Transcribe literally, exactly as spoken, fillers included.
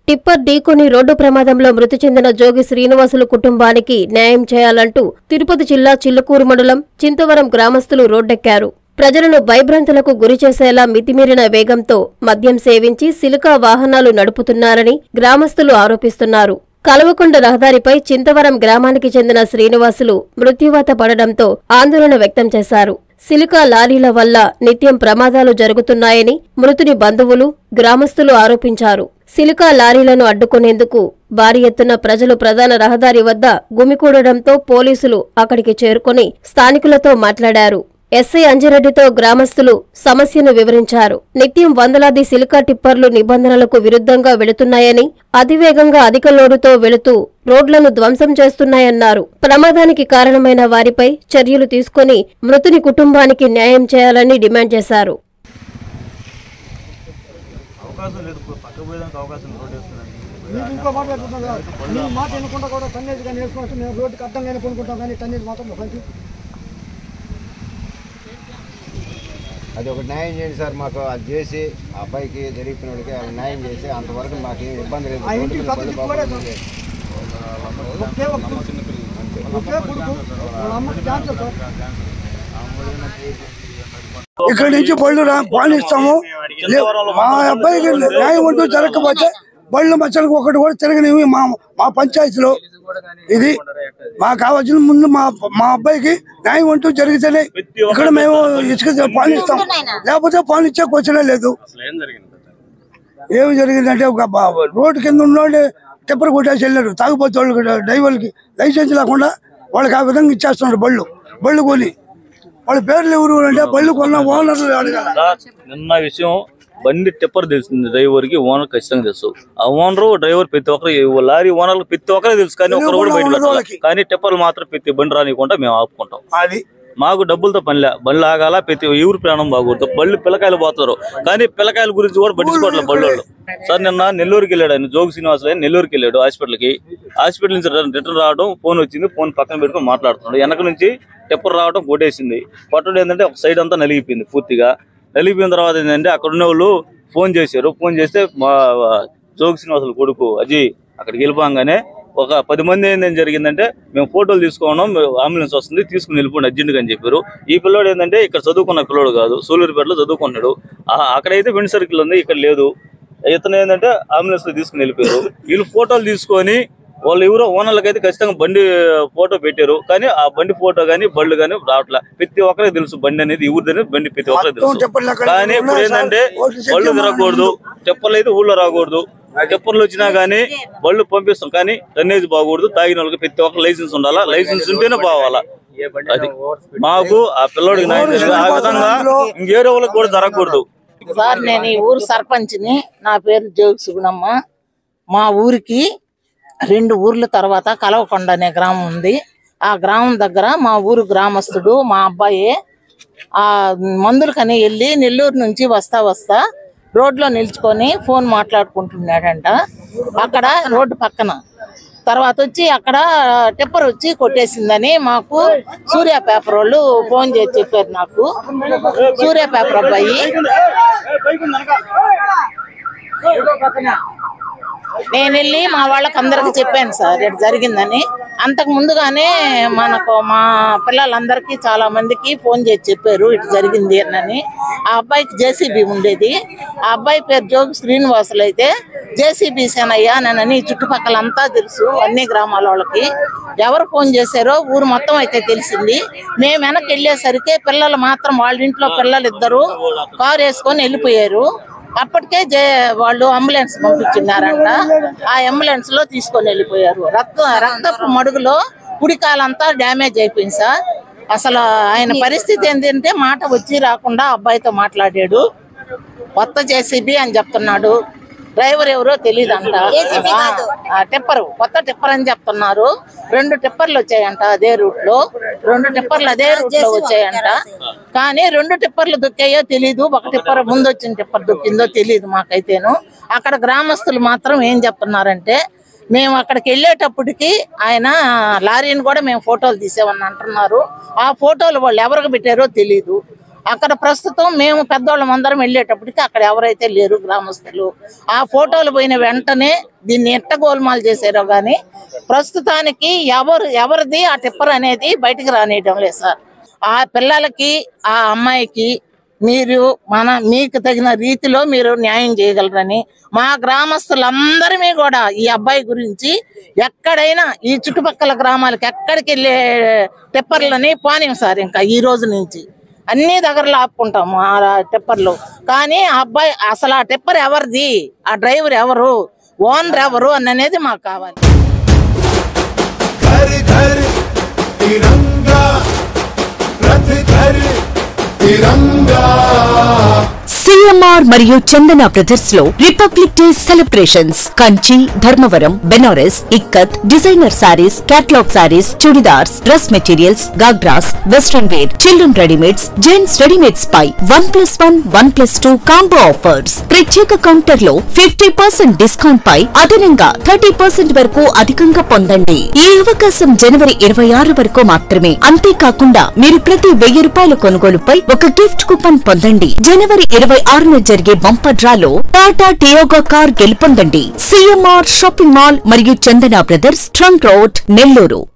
Tipper ఢీకొని road ప్రమాదంలో మృతి చెందిన జోగి శ్రీనివాసులు కుటుంబానికి న్యాయం చేయాలంటూ తిరుపతి జిల్లా చిల్లకూరు మండలం చింతవరం గ్రామస్తులు రోడ్డెక్కారు. ప్రజలను భయభ్రాంతులకు గురిచేసేలా మితిమీరిన వేగంతో మద్యం సేవించి సిలికా వాహనాలు నడుపుతున్నారని గ్రామస్తులు ఆరోపిస్తున్నారు. కలవకొండ రహదారిపై చింతవరం గ్రామానికి చెందిన శ్రీనివాసులు మృత్యువాత పడడంతో ఆందోళన వ్యక్తం చేశారు. సిలికా లారీల వల్ల నిత్యం ప్రమాదాలు జరుగుతున్నాయని మృతుని బంధువులు, గ్రామస్తులు ఆరోపించారు. సిలికా లారీలను అడ్డుకునేందుకు భారీ ఎత్తున ప్రజలు ప్రధాన రహదారి వద్ద గుమికూడడంతో పోలీసులు అక్కడికి చేరుకుని స్థానికులతో మాట్లాడారు. ఎస్ఐ అంజిరెడ్డితో గ్రామస్తులు సమస్యను వివరించారు. నిత్యం వందలాది సిలికా టిప్పర్లు నిబంధనలకు విరుద్ధంగా వెళుతున్నాయని, అతివేగంగా అధిక లోడుతో వెళుతూ రోడ్లను ధ్వంసం చేస్తున్నాయన్నారు. ప్రమాదానికి కారణమైన వారిపై చర్యలు తీసుకుని మృతుని కుటుంబానికి న్యాయం చేయాలని డిమాండ్ చేశారు. అది ఒక న్యాయం చేయండి సార్, మాకు అది చేసి ఆ అబ్బాయికి జరిగిన వాడికి అది న్యాయం చేసి అంతవరకు మాకు ఏం ఇబ్బంది లేదు. ఇక్కడి నుంచి బళ్ళు పాలిస్తాము. మా అబ్బాయికి న్యాయం ఉంటూ జరగకపోతే బళ్ళు మచ్చలకు ఒకటి కూడా తిరగనివి మా మా పంచాయతీలో. ఇది మాకు కావాల్సిన ముందు మా మా అబ్బాయికి న్యాయం ఉంటూ జరిగితేనే ఇక్కడ మేము ఇసుక పాలిస్తాం, లేకపోతే పాలిచ్చే క్వశ్చనే లేదు. ఏమి జరిగిందంటే ఒక రోడ్డు కింద ఉన్నోళ్ళు టిప్పర్ కొట్టేసి వెళ్ళారు. తాగుపోతే వాళ్ళు డ్రైవర్లకి లైసెన్స్ లేకుండా వాళ్ళకి ఆ విధంగా ఇచ్చేస్తున్నారు బళ్ళు బళ్ళు కొని. వాళ్ళ పేర్లు ఎవరు అంటే బళ్ళు కొన్న ఓనర్లు అడగాలి. నిన్న విషయం బండి టిప్పర్ తెలిసింది, డ్రైవర్ కి ఓనర్ ఖచ్చితంగా తెలుసు. ఆ ఓనరు డ్రైవర్ ప్రతి ఒక్కరు, లారీ ఓనర్లు ప్రతి ఒక్కరే తెలుసు, కానీ ఒకరు కూడా బయట పెట్టాలి. కానీ టిప్పర్లు మాత్రం ప్రతి బండి రానికుండా మేము ఆపుకుంటాం. అది మాకు డబ్బులతో పనిలే, బండ్లు ఆగాల, ప్రతి ఎవరు ప్రాణం బాగూడదు. బళ్ళు పిల్లకాయలు పోతారు, కానీ పిల్లకాయల గురించి కూడా పట్టించుకోవట్లేదు బళ్ళు. సార్ నిన్న నెల్లూరుకి వెళ్ళాడు ఆయన, జోగి శ్రీనివాసులు ఆయన నెల్లూరుకి వెళ్ళాడు హాస్పిటల్కి. హాస్పిటల్ నుంచి రిటర్న్ రావడం, ఫోన్ వచ్చింది, ఫోన్ పక్కన పెట్టుకుని మాట్లాడుతున్నాడు. వెనక నుంచి టిప్పర్ రావడం కొట్టేసింది. కొట్టడం ఏంటంటే ఒక సైడ్ అంతా నలిగిపోయింది పూర్తిగా. నలిగిపోయిన తర్వాత ఏంటంటే అక్కడ ఉన్న వాళ్ళు ఫోన్ చేశారు. ఫోన్ చేస్తే మా జోగి శ్రీనివాసులు కొడుకు అజయ్ అక్కడికి వెళ్ళిపోగానే ఒక పది మంది ఏంటంటే జరిగిందంటే మేము ఫోటోలు తీసుకోవడం, అంబులెన్స్ వస్తుంది తీసుకుని వెళ్ళిపోండి అర్జెంట్గా అని చెప్పారు. ఈ పిల్లోడు ఏంటంటే ఇక్కడ చదువుకున్న పిల్లోడు కాదు, సూలూరుపేటలో చదువుకున్నాడు. అక్కడైతే వెండి సర్కిల్ ఉంది, ఇక్కడ లేదు. ఇతను ఏంటంటే అంబులెన్స్ లో తీసుకుని వెళ్ళిపోయారు. వీళ్ళు ఫోటోలు తీసుకొని వాళ్ళు ఎవరో ఓనర్లకు అయితే ఖచ్చితంగా బండి ఫోటో పెట్టారు, కానీ ఆ బండి ఫోటో కానీ బళ్ళు కానీ రావట్లే. ప్రతి ఒక్కరికి తెలుసు బండి అనేది ఎవరిదని, బండి ప్రతి ఒక్కరికి తెలుసు. కానీ ఇప్పుడు ఏంటంటే బళ్ళు తిరగకూడదు, టెప్పర్లు అయితే ఊళ్ళో రాకూడదు. టెప్పర్లు వచ్చినా కానీ బళ్ళు పంపిస్తాం, కానీ టన్నేజ్ బాగకూడదు. తాగిన వాళ్ళకి ప్రతి ఒక్క లైసెన్స్ ఉండాలా, లైసెన్స్ ఉంటేనే బావాలా. అది మాకు ఆ పిల్లోడికి న్యాయం చేయాలి. ఆ విధంగా ఇంకేరే వాళ్ళకి కూడా జరగకూడదు. సార్ నేను ఈ ఊరు సర్పంచ్ని, నా పేరు జోగి సుగుణమ్మ. మా ఊరికి రెండు ఊర్ల తర్వాత కలవకొండ అనే గ్రామం ఉంది. ఆ గ్రామం దగ్గర మా ఊరు గ్రామస్తుడు మా అబ్బాయి ఆ మందులకని వెళ్ళి నెల్లూరు నుంచి వస్తా వస్తా రోడ్లో నిల్చుకొని ఫోన్ మాట్లాడుకుంటున్నాడంట అక్కడ రోడ్డు పక్కన. తర్వాత వచ్చి అక్కడ టిప్పర్ వచ్చి కొట్టేసిందని మాకు సూర్య పేపర్ వాళ్ళు ఫోన్ చేసి చెప్పారు. నాకు సూర్య పేపర్ అబ్బాయి నేను వెళ్ళి మా వాళ్ళకి అందరికి చెప్పాను సార్ ఇటు జరిగిందని. అంతకు ముందుగానే మనకు మా పిల్లలందరికీ చాలా మందికి ఫోన్ చేసి చెప్పారు ఇటు జరిగింది అని. ఆ అబ్బాయికి జేసీబీ ఉండేది. ఆ అబ్బాయి పేరు జోగి శ్రీనివాసులు అయితే జేసీబీ సేనయ్య నన్నని చుట్టుపక్కలంతా తెలుసు, అన్ని గ్రామాల వాళ్ళకి. ఎవరు ఫోన్ చేశారో ఊరు మొత్తం అయితే తెలిసింది. మేము వెనక్కి వెళ్ళేసరికి పిల్లలు మాత్రం వాళ్ళ ఇంట్లో పిల్లలు ఇద్దరు కారు వేసుకొని వెళ్ళిపోయారు. అప్పటికే జే వాళ్ళు అంబులెన్స్ పంపించినారంట. ఆ అంబులెన్స్ లో తీసుకొని వెళ్ళిపోయారు. రక్త రక్తపు మడుగులో కుడికాలంతా డ్యామేజ్ అయిపోయింది సార్. అసలు ఆయన పరిస్థితి ఏంటంటే మాట వచ్చి రాకుండా అబ్బాయితో మాట్లాడాడు. కొత్త జేసీబీ అని చెప్తున్నాడు, డ్రైవర్ ఎవరో తెలియదు అంట. టిప్పర్ కొత్త టిప్పర్ అని చెప్తున్నారు. రెండు టిప్పర్లు వచ్చాయంట అదే రూట్ లో, రెండు టిప్పర్లు అదే రూట్ లో వచ్చాయంట. కానీ రెండు టిప్పర్లు దొక్కాయో తెలీదు, ఒక టిప్పర్ ముందు వచ్చిన టిప్పర్ దొక్కిందో తెలియదు మాకైతేను. అక్కడ గ్రామస్తులు మాత్రం ఏం చెప్తున్నారంటే మేము అక్కడికి వెళ్ళేటప్పటికి ఆయన లారీని కూడా మేము ఫోటోలు తీసామని అంటున్నారు. ఆ ఫోటోలు వాళ్ళు ఎవరికి పెట్టారో తెలీదు. అక్కడ ప్రస్తుతం మేము పెద్దవాళ్ళం అందరం వెళ్ళేటప్పటికి అక్కడ ఎవరైతే లేరు గ్రామస్తులు. ఆ ఫోటోలు పోయిన వెంటనే దీన్ని ఎట్ట గోల్మాల్ చేశారో కానీ ప్రస్తుతానికి ఎవరు ఎవరిది ఆ టిప్పర్ అనేది బయటికి రానియడం లేదు సార్. ఆ పిల్లలకి ఆ అమ్మాయికి మీరు మన మీకు తగిన రీతిలో మీరు న్యాయం చేయగలరని మా గ్రామస్తులందరినీ కూడా ఈ అబ్బాయి గురించి ఎక్కడైనా ఈ చుట్టుపక్కల గ్రామాలకు ఎక్కడికి వెళ్ళే టిప్పర్లని పోనీ సార్. ఇంకా ఈ రోజు నుంచి అన్ని దగ్గరలో ఆపుకుంటాము ఆ టిప్పర్లు. కానీ ఆ అబ్బాయి అసలు ఆ టిప్పర్ ఎవరిది, ఆ డ్రైవర్ ఎవరు, ఓనర్ ఎవరు అన్నది మాకు కావాలి. సిఎంఆర్ మరియు చందన బ్రదర్స్ లో republic day celebrations Kanchi, Dharmavaram, Banaras, ikat, designer sarees, catalogue sarees, churidars, dress materials, ghagras, western wear, children readymades, gents readymades పై one plus one one plus two combo offers. ప్రత్యేక కౌంటర్ లో ఫిఫ్టీ పర్సెంట్ డిస్కౌంట్ పై అదనంగా థర్టీ పర్సెంట్ వరకు అధికంగా పొందండి. ఈ అవకాశం జనవరి ఇరవై ఆరు వరకు మాత్రమే. అంతేకాకుండా మీరు ప్రతి వెయ్యి రూపాయల కొనుగోలుపై ఒక గిఫ్ట్ కూపన్ పొందండి. జనవరి ఇరవై ఆరున జరిగే బంపర్ డ్రాలో టాటా టియాగో కార్ గెలుపొందండి. సిఎంఆర్ షాపింగ్ మాల్ మరియు Chandana brothers, trunk road, Nellore.